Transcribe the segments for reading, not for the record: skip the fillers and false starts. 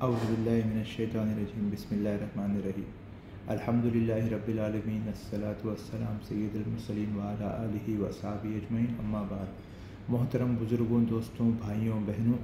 औज़ुबिल्लाहिमिनश्शैतानिर्रजीम बिस्मिल्लाहिर्रहमानिर्रहीम अल्हम्दुलिल्लाहि रब्बिल आलमीन अस्सलातु वस्सलाम सय्यिदुल मुरसलीन व अला आलिहि व अस्हाबिहि अजमईन अम्मा बाद। मोहतरम बुज़ुर्गों, दोस्तों, भाइयों, बहनों,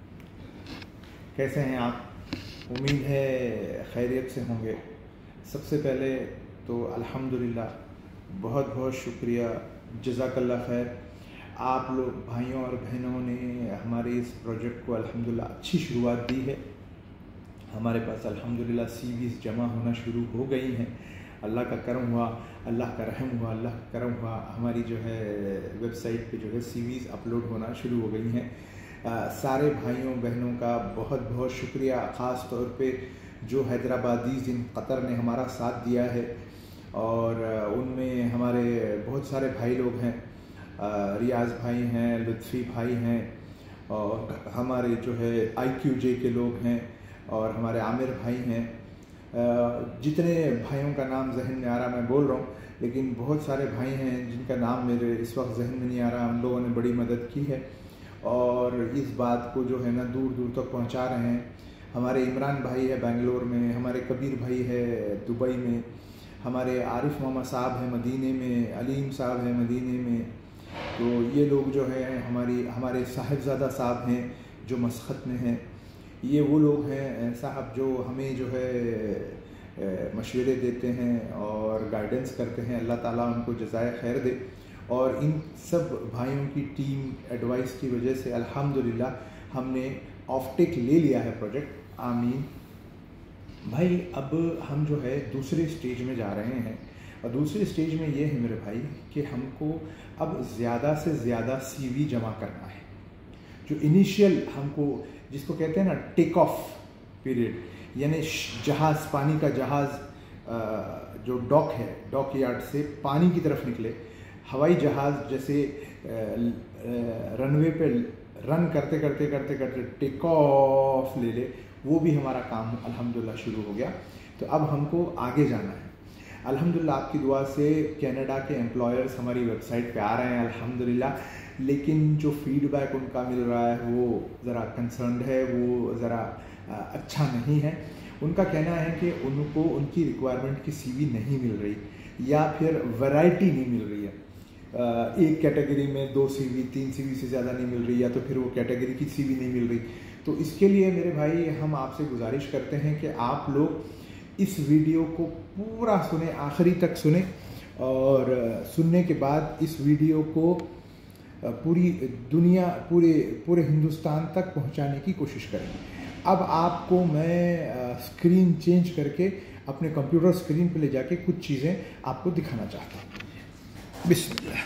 कैसे हैं आप? उम्मीद है खैरियत से होंगे। सबसे पहले तो अल्हम्दुलिल्लाह, बहुत बहुत शुक्रिया, जज़ाकल्लाह खैर। आप लोग भाइयों और बहनों ने हमारे इस प्रोजेक्ट को अल्हम्दुलिल्लाह अच्छी शुरुआत दी है। हमारे पास अल्हम्दुलिल्लाह सीवीज़ जमा होना शुरू हो गई हैं। अल्लाह का करम हुआ, अल्लाह का रहम हुआ, अल्लाह का करम हुआ। हमारी जो है वेबसाइट पे जो है सीवीज़ अपलोड होना शुरू हो गई हैं। सारे भाइयों बहनों का बहुत बहुत शुक्रिया, ख़ास तौर पे जो हैदराबादी जिन कतर ने हमारा साथ दिया है, और उनमें हमारे बहुत सारे भाई लोग हैं। रियाज भाई हैं, लुत्फ़ी भाई हैं, और हमारे जो है IQJ के लोग हैं, और हमारे आमिर भाई हैं। जितने भाइयों का नाम जहन में आ रहा मैं बोल रहा हूँ, लेकिन बहुत सारे भाई हैं जिनका नाम मेरे इस वक्त जहन में नहीं आ रहा। उन लोगों ने बड़ी मदद की है और इस बात को जो है ना दूर दूर तक पहुँचा रहे हैं। हमारे इमरान भाई है बेंगलोर में, हमारे कबीर भाई है दुबई में, हमारे आरिफ मोहम्मद साहब हैं मदीने में, अलीम साहब हैं मदीने में। तो ये लोग जो हैं हमारे साहिबजादा साहब हैं जो मस्कत में हैं। ये वो लोग हैं साहब जो हमें जो है मशवरे देते हैं और गाइडेंस करते हैं। अल्लाह ताला उनको जज़ाए खैर दे। और इन सब भाइयों की टीम एडवाइस की वजह से अल्हम्दुलिल्लाह हमने ऑफटेक ले लिया है प्रोजेक्ट। आमीन भाई। अब हम जो है दूसरे स्टेज में जा रहे हैं, और दूसरे स्टेज में ये है मेरे भाई कि हमको अब ज़्यादा से ज़्यादा CV जमा करना है। जो इनिशियल हमको जिसको कहते हैं ना टेक ऑफ पीरियड, यानी जहाज़, पानी का जहाज़ जो डॉक है, डॉक यार्ड से पानी की तरफ निकले, हवाई जहाज़ जैसे रनवे पे रन करते करते करते करते टेक ऑफ ले ले, वो भी हमारा काम अल्हम्दुलिल्लाह शुरू हो गया। तो अब हमको आगे जाना है। अल्हम्दुलिल्लाह आपकी दुआ से कनाडा के एम्प्लॉयर्स हमारी वेबसाइट पे आ रहे हैं अल्हम्दुलिल्लाह, लेकिन जो फीडबैक उनका मिल रहा है वो ज़रा कंसर्न्ड है, वो ज़रा अच्छा नहीं है। उनका कहना है कि उनको उनकी रिक्वायरमेंट की CV नहीं मिल रही, या फिर वैरायटी नहीं मिल रही है। एक कैटेगरी में 2 CV 3 CV से ज़्यादा नहीं मिल रही, या तो फिर वो कैटेगरी की CV नहीं मिल रही। तो इसके लिए मेरे भाई हम आपसे गुजारिश करते हैं कि आप लोग इस वीडियो को पूरा सुने, आखिरी तक सुने, और सुनने के बाद इस वीडियो को पूरी दुनिया, पूरे हिंदुस्तान तक पहुंचाने की कोशिश करें। अब आपको मैं स्क्रीन चेंज करके अपने कंप्यूटर स्क्रीन पे ले जाके कुछ चीज़ें आपको दिखाना चाहता हूँ। बिस्मिल्लाह।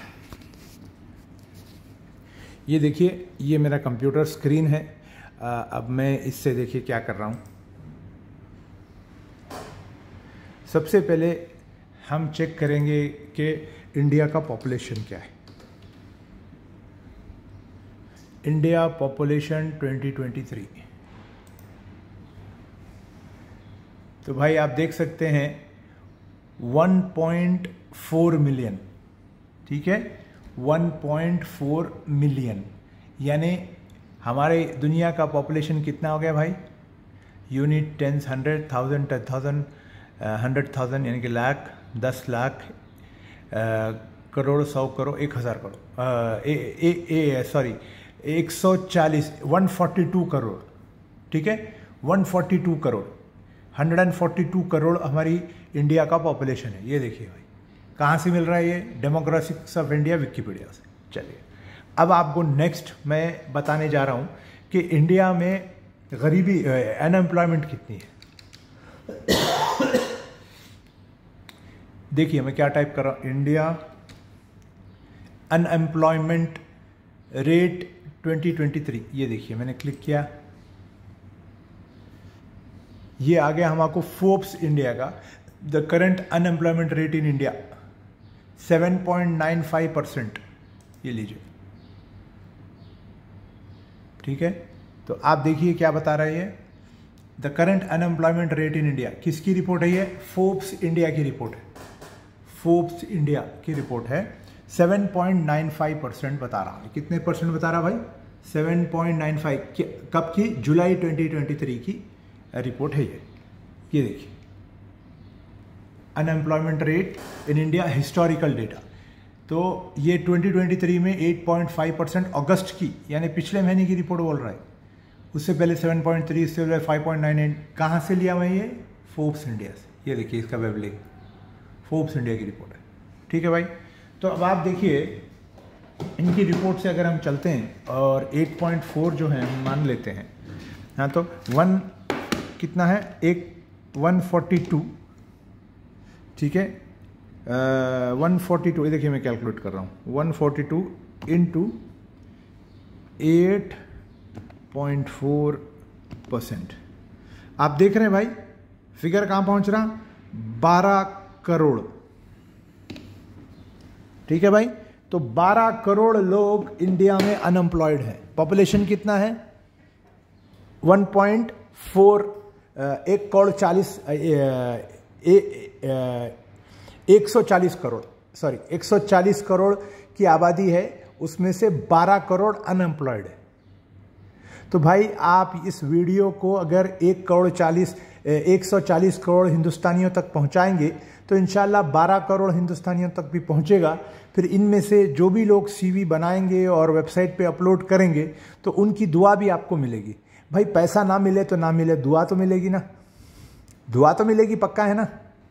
ये देखिए, ये मेरा कंप्यूटर स्क्रीन है। अब मैं इससे देखिए क्या कर रहा हूँ। सबसे पहले हम चेक करेंगे कि इंडिया का पॉपुलेशन क्या है। India population 2023। तो भाई आप देख सकते हैं 1.4 मिलियन, ठीक है, 1.4 मिलियन, यानी हमारे दुनिया का पॉपुलेशन कितना हो गया भाई? यूनिट, टेंस, 100, 1000, 10,000, 100,000 यानी कि लाख, 10 लाख, करोड़, 100 करोड़, 1000 करोड़, 142 करोड़, ठीक है, 142 करोड़, 142 करोड़ हमारी इंडिया का पॉपुलेशन है। ये देखिए भाई, कहाँ से मिल रहा है ये? डेमोग्राफिक्स ऑफ इंडिया विकिपीडिया से। चलिए, अब आपको नेक्स्ट मैं बताने जा रहा हूँ कि इंडिया में गरीबी, अनएम्प्लॉयमेंट कितनी है। देखिए मैं क्या टाइप कर रहा हूँ, इंडिया अनएम्प्लॉयमेंट रेट 2023। ये देखिए मैंने क्लिक किया, ये आ गया हमको फोर्ब्स इंडिया का। The current unemployment rate in India 7.95%। ये लीजिए, ठीक है। तो आप देखिए क्या बता रहा है ये, the current unemployment rate in India. किसकी रिपोर्ट है ये? फोर्ब्स इंडिया की रिपोर्ट है। फोर्ब्स इंडिया की रिपोर्ट है। 7.95% बता रहा है। कितने परसेंट बता रहा भाई? 7.95। कब की? जुलाई 2023 की रिपोर्ट है ये देखिए, unemployment rate in India historical data. तो ये 2023 में 8.5% अगस्त की, यानी पिछले महीने की रिपोर्ट बोल रहा है। उससे पहले 7.3, इससे पहले 5.98। कहाँ से लिया मैं ये? फोर्ब्स इंडिया से। ये देखिए इसका वेब लिंक, फोर्ब्स इंडिया की रिपोर्ट है। ठीक है भाई, तो अब आप देखिए इनकी रिपोर्ट से अगर हम चलते हैं और 8.4 जो है हम मान लेते हैं, हाँ, तो 1 कितना है, 142, ठीक है, 142, ये देखिए मैं कैलकुलेट कर रहा हूँ, 142 इंटू 8.4%। आप देख रहे हैं भाई फिगर कहाँ पहुँच रहा, 12 करोड़। ठीक है भाई, तो 12 करोड़ लोग इंडिया में अनएम्प्लॉयड हैं। पॉपुलेशन कितना है? 1.4, 140 करोड़, सॉरी 140 करोड़ की आबादी है, उसमें से 12 करोड़ अनएम्प्लॉयड है। तो भाई आप इस वीडियो को अगर 140 करोड़ हिंदुस्तानियों तक पहुंचाएंगे तो इंशाल्लाह 12 करोड़ हिंदुस्तानियों तक भी पहुंचेगा। फिर इनमें से जो भी लोग सीवी बनाएंगे और वेबसाइट पे अपलोड करेंगे तो उनकी दुआ भी आपको मिलेगी। भाई पैसा ना मिले तो ना मिले, दुआ तो मिलेगी ना, दुआ तो मिलेगी, पक्का है ना?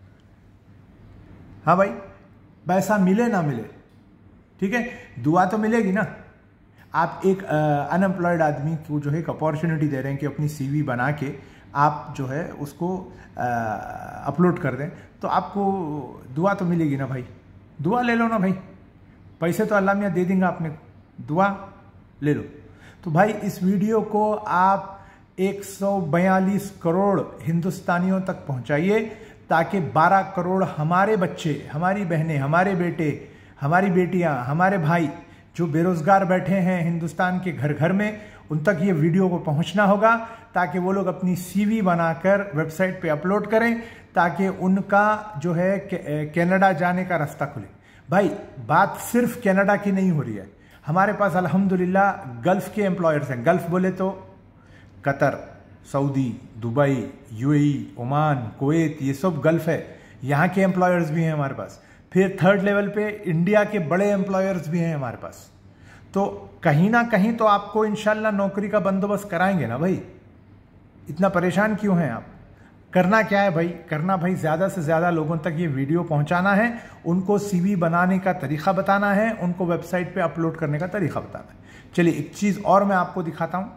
हाँ भाई, पैसा मिले ना मिले, ठीक है, दुआ तो मिलेगी ना। आप एक अनएम्प्लॉयड आदमी को जो है एक अपॉर्चुनिटी दे रहे हैं कि अपनी सीवी बना के आप जो है उसको अपलोड कर दें, तो आपको दुआ तो मिलेगी ना भाई। दुआ ले लो ना भाई, पैसे तो अल्लाह मियाँ दे देंगे, आपने दुआ ले लो। तो भाई इस वीडियो को आप 142 करोड़ हिंदुस्तानियों तक पहुंचाइए ताकि 12 करोड़ हमारे बच्चे, हमारी बहनें, हमारे बेटे, हमारी बेटियां, हमारे भाई जो बेरोजगार बैठे हैं हिंदुस्तान के घर घर में, उन तक ये वीडियो को पहुंचना होगा ताकि वो लोग अपनी सीवी बनाकर वेबसाइट पे अपलोड करें ताकि उनका जो है कनाडा जाने का रास्ता खुले। भाई बात सिर्फ कनाडा की नहीं हो रही है, हमारे पास अल्हम्दुलिल्लाह गल्फ के एम्प्लॉयर्स हैं। गल्फ बोले तो Qatar, Saudi, Dubai, UAE, Oman, Kuwait, ये सब गल्फ है, यहाँ के एम्प्लॉयर्स भी हैं हमारे पास। फिर थर्ड लेवल पे इंडिया के बड़े एम्प्लॉयर्स भी हैं हमारे पास। तो कहीं ना कहीं तो आपको इंशाल्लाह नौकरी का बंदोबस्त कराएंगे ना भाई, इतना परेशान क्यों हैं आप? करना क्या है भाई? करना भाई ज़्यादा से ज़्यादा लोगों तक ये वीडियो पहुंचाना है, उनको सीवी बनाने का तरीका बताना है, उनको वेबसाइट पे अपलोड करने का तरीका बताना है। चलिए एक चीज़ और मैं आपको दिखाता हूँ।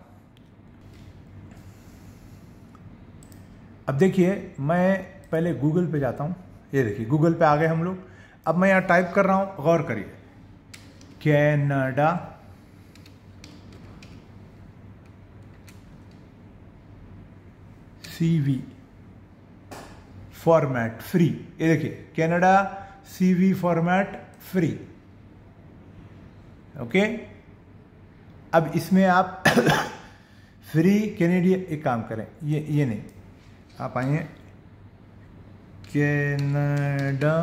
अब देखिए मैं पहले गूगल पे जाता हूँ, ये देखिए गूगल पे आ गए हम लोग। अब मैं यहाँ टाइप कर रहा हूँ, गौर करिए, कनाडा सीवी फॉर्मेट फ्री। ये देखिए Canada CV format free. Okay, अब इसमें आप फ्री कैनेडियन, एक काम करें, ये नहीं, आप आइए कनाडा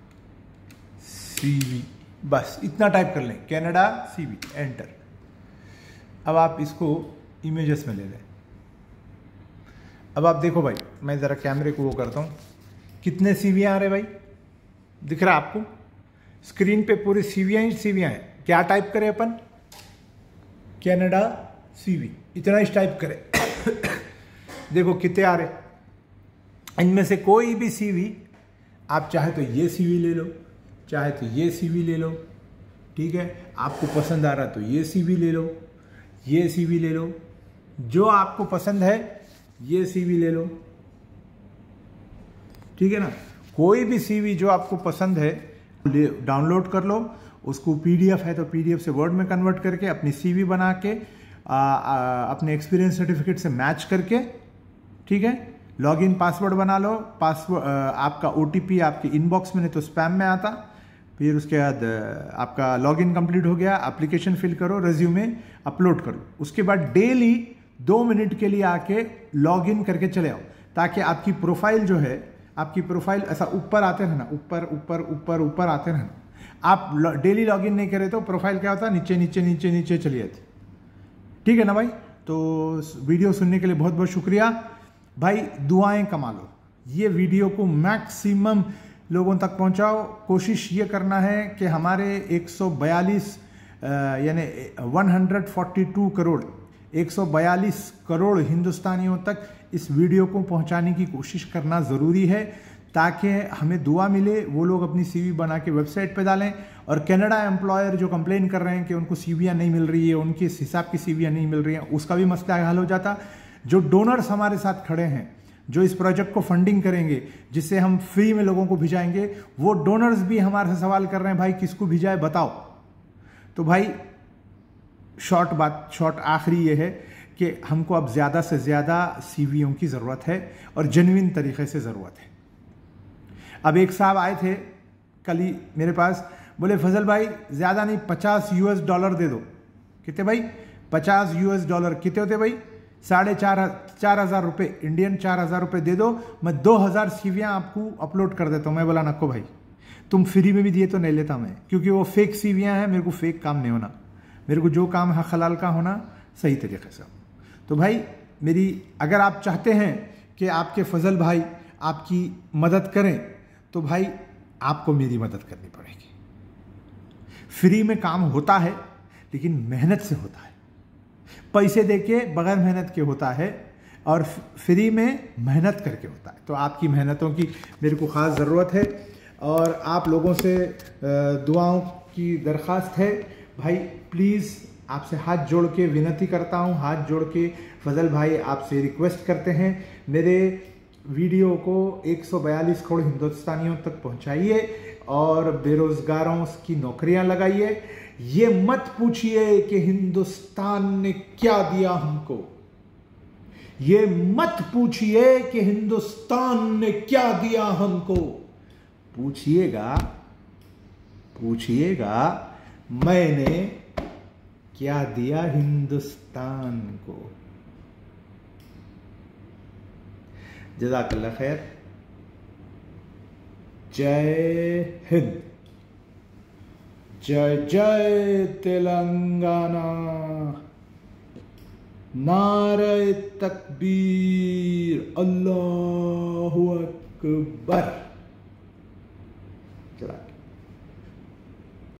सीवी, बस इतना टाइप कर लें, कनाडा सीवी, एंटर। अब आप इसको इमेजेस में ले लें। अब आप देखो भाई, मैं ज़रा कैमरे को वो करता हूँ, कितने सीवी आ रहे भाई, दिख रहा है आपको? स्क्रीन पे पूरी सीवियाँ ही सीवियाँ हैं। क्या टाइप करें अपन? कनाडा सीवी, इतना ही टाइप करें। देखो कितने आ रहे। इनमें से कोई भी सीवी, आप चाहे तो ये सीवी ले लो, चाहे तो ये सीवी ले लो, ठीक है, आपको पसंद आ रहा तो ये सीवी ले लो, ये सीवी ले लो, जो आपको पसंद है ये सीवी ले लो, ठीक है ना। कोई भी सीवी जो आपको पसंद है डाउनलोड कर लो, उसको पीडीएफ है तो पीडीएफ से वर्ड में कन्वर्ट करके अपनी सीवी बना के अपने एक्सपीरियंस सर्टिफिकेट से मैच करके, ठीक है, लॉगिन पासवर्ड बना लो। पासवर्ड आपका ओटीपी आपके इनबॉक्स में नहीं तो स्पैम में आता। फिर उसके बाद आपका लॉगिन कंप्लीट हो गया, एप्लीकेशन फिल करो, रेज्यूमे अपलोड करो। उसके बाद डेली 2 मिनट के लिए आके लॉगिन करके चले आओ, ताकि आपकी प्रोफाइल जो है, आपकी प्रोफाइल ऐसा ऊपर आते रहना, ऊपर ऊपर ऊपर ऊपर आते रहना। आप डेली लॉगिन नहीं करे तो प्रोफाइल क्या होता है, नीचे नीचे नीचे नीचे चली जाती। ठीक है ना भाई? तो वीडियो सुनने के लिए बहुत बहुत शुक्रिया। भाई दुआएं कमा लो, ये वीडियो को मैक्सिमम लोगों तक पहुंचाओ। कोशिश ये करना है कि हमारे 142 यानी 142 करोड़ 142 करोड़ हिंदुस्तानियों तक इस वीडियो को पहुंचाने की कोशिश करना ज़रूरी है, ताकि हमें दुआ मिले, वो लोग अपनी सीवी बना के वेबसाइट पे डालें। और कनाडा एम्प्लॉयर जो कंप्लेन कर रहे हैं कि उनको सीवियाँ नहीं मिल रही है, उनके हिसाब की सीवियाँ नहीं मिल रही हैं, उसका भी मसला हल हो जाता। जो डोनर्स हमारे साथ खड़े हैं, जो इस प्रोजेक्ट को फंडिंग करेंगे, जिससे हम फ्री में लोगों को भिजाएंगे, वो डोनर्स भी हमारे से सवाल कर रहे हैं, भाई किसको भिजाए बताओ। तो भाई शॉर्ट आखिरी ये है कि हमको अब ज़्यादा से ज़्यादा सीवियों की ज़रूरत है और जेन्युइन तरीके से ज़रूरत है। अब एक साहब आए थे कल ही मेरे पास, बोले फजल भाई ज़्यादा नहीं, $50 दे दो। कितने भाई? $50 कितने होते भाई? 4,500 रुपये इंडियन, 4,000 रुपये दे दो, मैं 2,000 सीवियाँ आपको अपलोड कर देता हूँ। मैं बोला नको भाई, तुम फ्री में भी दिए तो नहीं लेता मैं, क्योंकि वो फेक सीवियाँ हैं, मेरे को फेक काम नहीं होना, मेरे को जो काम है हलाल का होना सही तरीके से। तो भाई मेरी, अगर आप चाहते हैं कि आपके फजल भाई आपकी मदद करें, तो भाई आपको मेरी मदद करनी पड़ेगी। फ्री में काम होता है, लेकिन मेहनत से होता है। पैसे देके बगैर मेहनत के होता है, और फ्री में मेहनत करके होता है। तो आपकी मेहनतों की मेरे को ख़ास ज़रूरत है, और आप लोगों से दुआओं की दरख्वास्त है। भाई प्लीज़ आपसे हाथ जोड़ के विनती करता हूँ, हाथ जोड़ के फजल भाई आपसे रिक्वेस्ट करते हैं, मेरे वीडियो को 142 करोड़ हिंदुस्तानियों तक पहुँचाइए और बेरोज़गारों की नौकरियां लगाइए। ये मत पूछिए कि हिंदुस्तान ने क्या दिया हमको, ये मत पूछिए कि हिंदुस्तान ने क्या दिया हमको, पूछिएगा मैंने क्या दिया हिंदुस्तान को। जज़ाकल्लाह खैर। जय हिंद, जय जय तेलंगाना, नारे तकबीर, अल्लाहु अकबर।